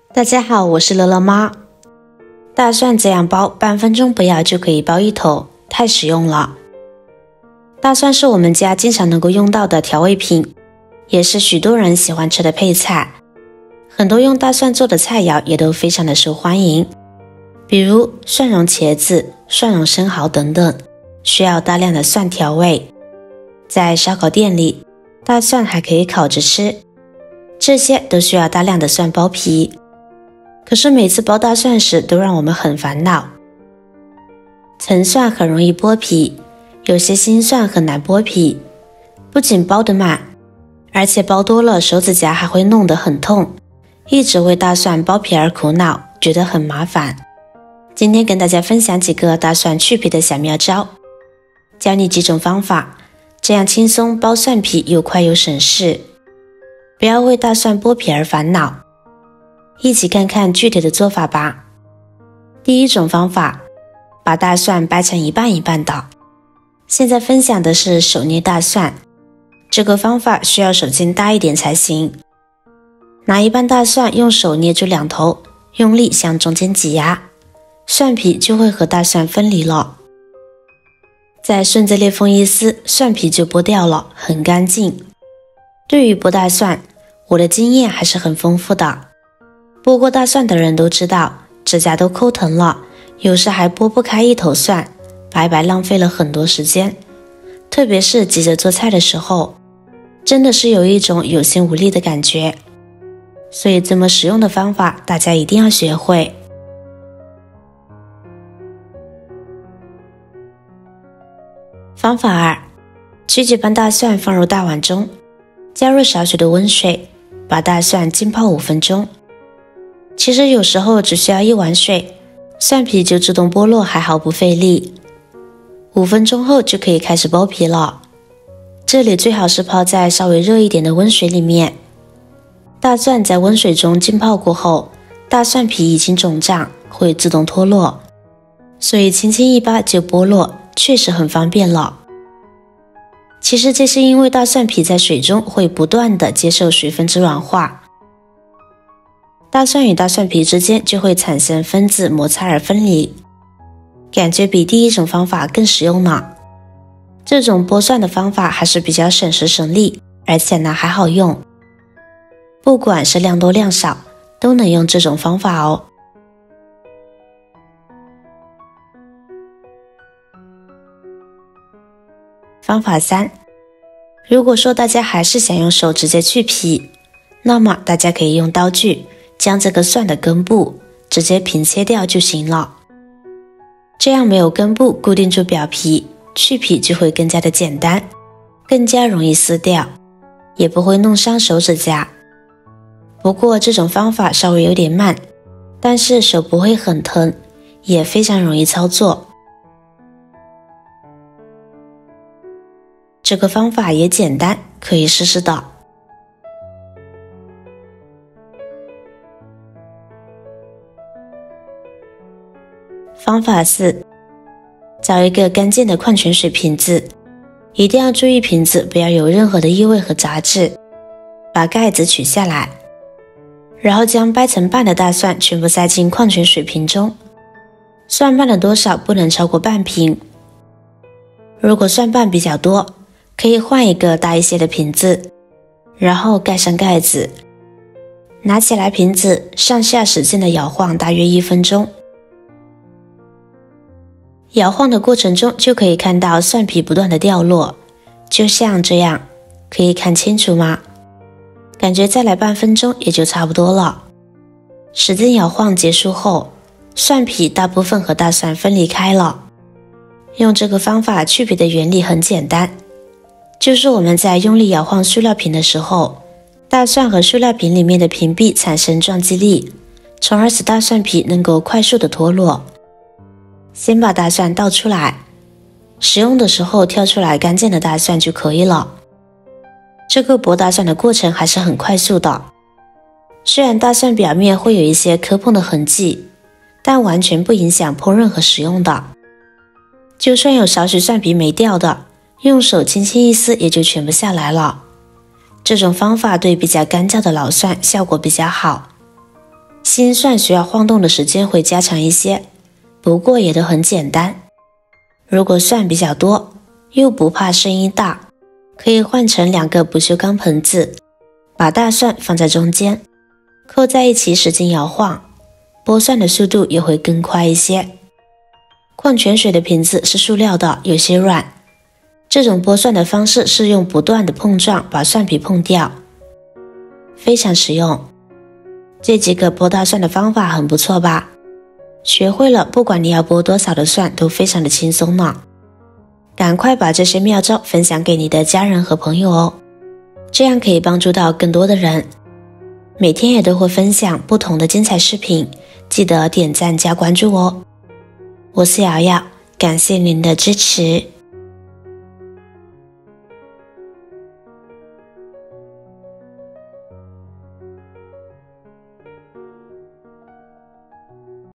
大家好，我是乐乐妈。大蒜这样剥，半分钟不要就可以剥一头，太实用了。大蒜是我们家经常能够用到的调味品，也是许多人喜欢吃的配菜。很多用大蒜做的菜肴也都非常的受欢迎，比如蒜蓉茄子、蒜蓉生蚝等等，需要大量的蒜调味。在烧烤店里，大蒜还可以烤着吃，这些都需要大量的蒜剥皮。可是每次剥大蒜时都让我们很烦恼。橙蒜很容易剥皮，有些新蒜很难剥皮，不仅剥得慢，而且剥多了手指甲还会弄得很痛，一直为大蒜剥皮而苦恼，觉得很麻烦。今天跟大家分享几个大蒜去皮的小妙招，教你几种方法，这样轻松剥蒜皮又快又省事，不要为大蒜剥皮而烦恼。一起看看具体的做法吧。第一种方法，把大蒜掰成一半一半的。现在分享的是手捏大蒜，这个方法需要手劲大一点才行。拿一半大蒜用手捏住两头，用力向中间挤压，蒜皮就会和大蒜分离了。再顺着裂缝一撕，蒜皮就剥掉了，很干净。对于剥大蒜，我的经验还是很丰富的。剥过大蒜的人都知道，指甲都抠疼了，有时还剥不开一头蒜，白白浪费了很多时间。特别是急着做菜的时候，真的是有一种有心无力的感觉。所以这么实用的方法，大家一定要学会。方法2，取几瓣大蒜放入大碗中，加入少许的温水，把大蒜浸泡5分钟。其实有时候只需要1碗水，蒜皮就自动剥落，还毫不费力。5分钟后就可以开始剥皮了。这里最好是泡在稍微热一点的温水里面。大蒜在温水中浸泡过后，大蒜皮已经肿胀，会自动脱落，所以轻轻一扒就剥落，确实很方便了。其实这是因为大蒜皮在水中会不断的接受水分子软化，大蒜与大蒜皮之间就会产生分子摩擦而分离，感觉比第一种方法更实用呢。这种剥蒜的方法还是比较省时省力，而且呢还好用，不管是量多量少都能用这种方法哦。方法3，如果说大家还是想用手直接去皮，那么大家可以用刀具将这个蒜的根部直接平切掉就行了。这样没有根部固定住表皮，去皮就会更加的简单，更加容易撕掉，也不会弄伤手指甲。不过这种方法稍微有点慢，但是手不会很疼，也非常容易操作。这个方法也简单，可以试试的。方法4，找一个干净的矿泉水瓶子，一定要注意瓶子不要有任何的异味和杂质，把盖子取下来，然后将掰成半的大蒜全部塞进矿泉水瓶中，蒜瓣的多少不能超过半瓶。如果蒜瓣比较多，可以换一个大一些的瓶子，然后盖上盖子，拿起来瓶子上下使劲的摇晃大约1分钟。摇晃的过程中就可以看到蒜皮不断的掉落，就像这样，可以看清楚吗？感觉再来半分钟也就差不多了。使劲摇晃结束后，蒜皮大部分和大蒜分离开了。用这个方法去皮的原理很简单，就是我们在用力摇晃塑料瓶的时候，大蒜和塑料瓶里面的瓶壁产生撞击力，从而使大蒜皮能够快速的脱落。先把大蒜倒出来，使用的时候挑出来干净的大蒜就可以了。这个剥大蒜的过程还是很快速的，虽然大蒜表面会有一些磕碰的痕迹，但完全不影响烹饪和食用的。就算有少许蒜皮没掉的，用手轻轻一撕也就全部下来了。这种方法对比较干燥的老蒜效果比较好。喜心蒜需要晃动的时间会加长一些，不过也都很简单。如果蒜比较多，又不怕声音大，可以换成2个不锈钢盆子，把大蒜放在中间，扣在一起使劲摇晃，剥蒜的速度也会更快一些。矿泉水的瓶子是塑料的，有些软，这种剥蒜的方式是用不断的碰撞把蒜皮碰掉，非常实用。这几个剥大蒜的方法很不错吧？学会了，不管你要剥多少的蒜都非常的轻松呢。赶快把这些妙招分享给你的家人和朋友哦，这样可以帮助到更多的人。每天也都会分享不同的精彩视频，记得点赞加关注哦。我是瑶瑶，感谢您的支持。